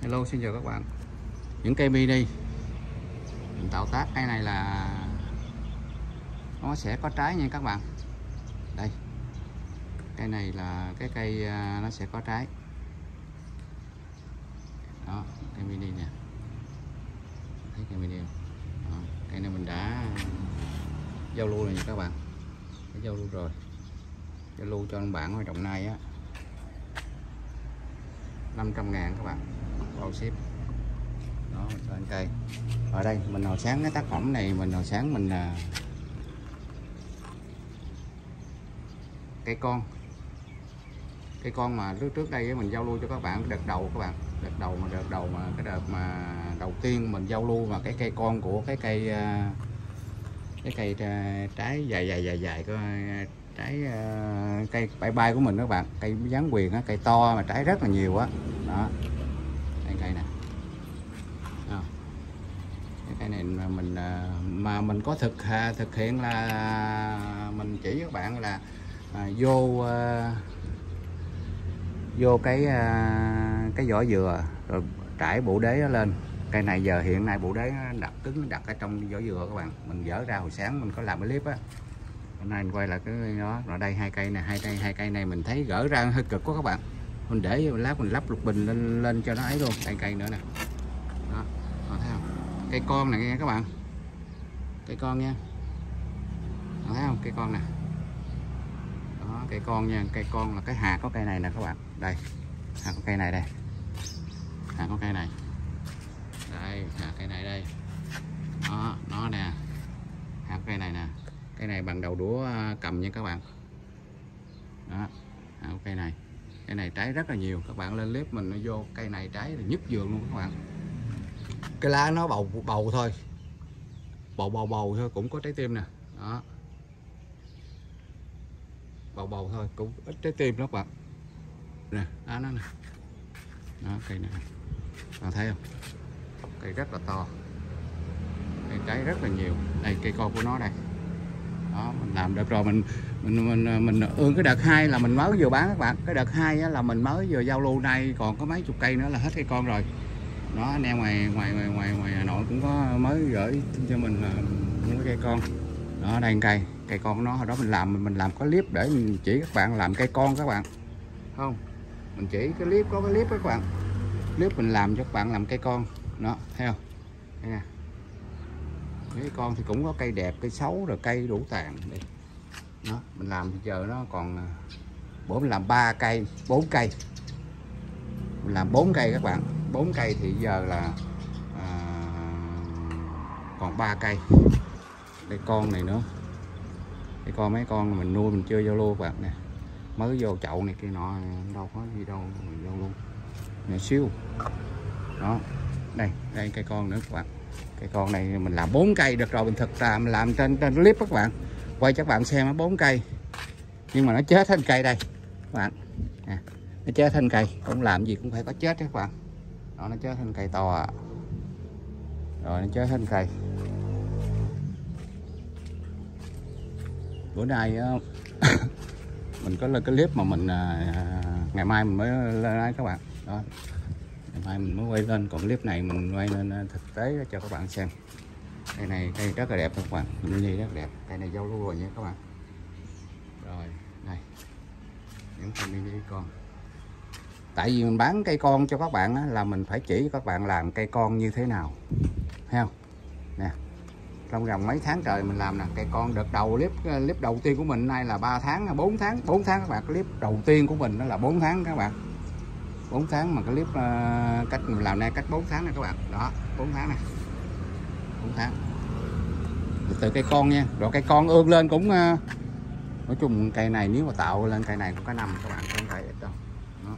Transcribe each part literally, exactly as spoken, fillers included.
Hello, xin chào các bạn. Những cây mini mình tạo tác cây này là nó sẽ có trái nha các bạn. Đây, cây này là cái cây nó sẽ có trái. Đó, cây mini nè. Thấy cây mini không? Đó, cây này mình đã giao lưu rồi nha các bạn. Đã giao lưu rồi. Giao lưu cho anh bạn ở Đồng Nai á. năm trăm ngàn các bạn. Bao ship. Đó, cho anh cây. Ở đây mình hồi sáng cái tác phẩm này mình hồi sáng mình là cây con cây con mà trước trước đây mình giao lưu cho các bạn đợt đầu các bạn đợt đầu mà đợt đầu mà cái đợt mà đầu tiên mình giao lưu mà cái cây con của cái cây cái cây trái dài dài dài dài có trái cây bye bye của mình các bạn, cây dáng quyền á, cây to mà trái rất là nhiều á. Đó, đây cây này. Cái này mà mình mà mình có thực thực hiện là mình chỉ các bạn là à, vô à, vô cái à, cái vỏ dừa rồi trải bộ đế nó lên. Cây này giờ hiện nay bộ đế nó đặt cứng đặt ở trong vỏ dừa các bạn. Mình dỡ ra hồi sáng mình có làm cái clip á. Hôm nay mình quay lại cái đó. Rồi đây hai cây này, hai cây hai cây này mình thấy gỡ ra hơi cực quá các bạn. Mình để lát mình lắp lục bình lên lên cho nó ấy luôn. Đây cây nữa nè. Đó, rồi thấy không? Cây con này nghe các bạn, cây con nha, thấy không? Cây con nè, đó, cây con nha, cây con là cái hạt có cây này nè các bạn, đây, hạt có cây này đây, hạt có cây này, đây, hạt cây này đây, đó, nó nè, hạt cây này nè, cây này bằng đầu đũa cầm nha các bạn, đó, hạt cây này, cây này trái rất là nhiều, các bạn lên clip mình nó vô cây này trái là nhất vườn luôn các bạn. Cái lá nó bầu bầu thôi, bầu bầu bầu thôi cũng có trái tim nè, đó, bầu bầu thôi cũng ít trái tim đó các bạn, nè, đó nó nè, đó cây này, bạn thấy không? Cây rất là to, cây trái rất là nhiều. Đây cây con của nó đây, đó mình làm được rồi, mình mình mình mình ương cái đợt hai là mình mới vừa bán các bạn, cái đợt hai là mình mới vừa giao lưu, nay còn có mấy chục cây nữa là hết cây con rồi. Đó, anh em ngoài ngoài ngoài ngoài ngoài Hà Nội cũng có mới gửi cho mình là những cái cây con. Đó, đây cây cây con của nó, hồi đó mình làm mình làm có clip để mình chỉ các bạn làm cây con các bạn, không mình chỉ cái clip có cái clip các bạn, clip mình làm cho các bạn làm cây con. Đó, thấy không? Đây nè, mấy con thì cũng có cây đẹp cây xấu rồi cây đủ tàn đây. Đó, mình làm bây giờ nó còn bữa mình làm ba cây bốn cây, mình làm bốn cây các bạn, bốn cây thì giờ là à, còn ba cây. Đây con này nữa, đây con mấy con mình nuôi mình chưa giao lưu các bạn nè, mới vô chậu này kia nọ, đâu có gì đâu mình giao lưu nhỏ xíu. Đó, đây đây cây con nữa các bạn, cây con này mình làm bốn cây được rồi, mình thực ra mình làm trên trên clip các bạn quay cho các bạn xem bốn cây, nhưng mà nó chết hết cây đây các bạn nè, nó chết thân cây, cũng làm gì cũng phải có chết các bạn. Đó, nó chết thân cây to à. Rồi nó chết thân cây. Bữa nay mình có lên cái clip mà mình à, ngày mai mình mới lên đây các bạn. Đó, ngày mai mình mới quay lên, còn clip này mình quay lên thực tế cho các bạn xem. Cây này cây rất là đẹp các bạn, mini rất là đẹp, cây này giao lưu rồi nha các bạn. Rồi đây những cây mini con. Tại vì mình bán cây con cho các bạn á, là mình phải chỉ các bạn làm cây con như thế nào, thấy không? Nè, trong vòng mấy tháng trời mình làm nè, cây con đợt đầu clip clip đầu tiên của mình nay là ba tháng, bốn tháng, bốn tháng các bạn, clip đầu tiên của mình đó là bốn tháng các bạn, bốn tháng mà cái clip uh, cách mình làm nay cách bốn tháng này các bạn, đó, bốn tháng này, bốn tháng, từ cây con nha, rồi cây con ương lên cũng uh, nói chung cây này nếu mà tạo lên cây này cũng có năm các bạn, không phải ít đâu. Đó.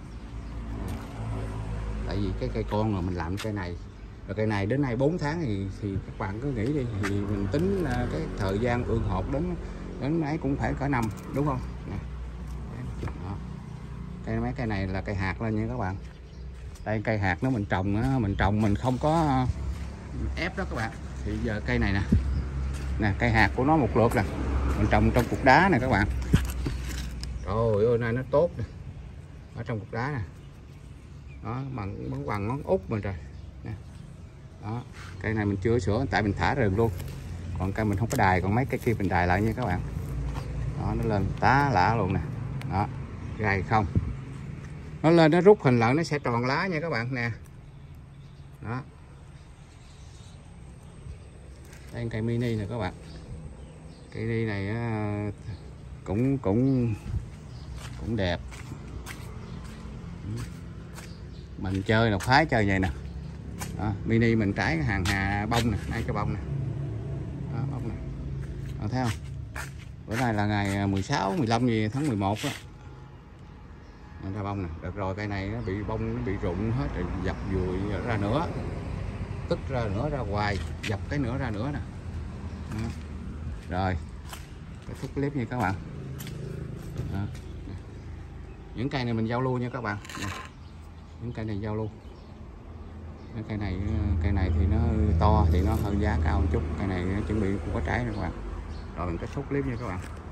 Tại vì cái cây con mà mình làm cây này rồi, cây này đến nay bốn tháng thì thì các bạn cứ nghĩ đi, thì mình tính cái thời gian ương hột đến đến ấy cũng phải cỡ năm đúng không nè. Đó. Cây mấy cây này là cây hạt lên nha các bạn, đây cây hạt nó mình trồng á, mình trồng mình không có ép đó các bạn, thì giờ cây này nè nè cây hạt của nó một lượt nè, mình trồng trong cục đá này các bạn, trời ơi nay nó tốt nè, ở trong cục đá nè. đó, bằng bằng, bằng ngón út mình rồi nè. Đó, cây này mình chưa sửa tại mình thả rừng luôn, còn cây mình không có đài, còn mấy cái kia mình đài lại nha các bạn. Đó, nó lên tá lạ luôn nè. Đó, gai không, nó lên nó rút hình lại nó sẽ tròn lá nha các bạn nè. Đó, đây cây mini nè các bạn. Cây mini này cũng cũng cũng đẹp. Mình chơi là phái chơi vậy nè. Đó, mini mình trái hàng hà bông nè, đây cái bông nè. Đó, bông nè. Đó, thấy không? Bữa nay là ngày mười sáu, mười lăm gì tháng mười một á. Ra bông nè, được rồi, cây này nó bị bông nó bị rụng hết rồi, dập dùi ra nữa. Tức ra nữa ra hoài, dập cái nữa ra nữa nè. Đó. Rồi, kết thúc clip nha các bạn. Đó. Những cây này mình giao lưu nha các bạn. Đó. Những cây này giao lưu. Cái cây này cây này thì nó to thì nó hơn giá cao một chút, cây này nó chuẩn bị cũng có trái nữa các bạn. Rồi mình kết thúc clip nha các bạn.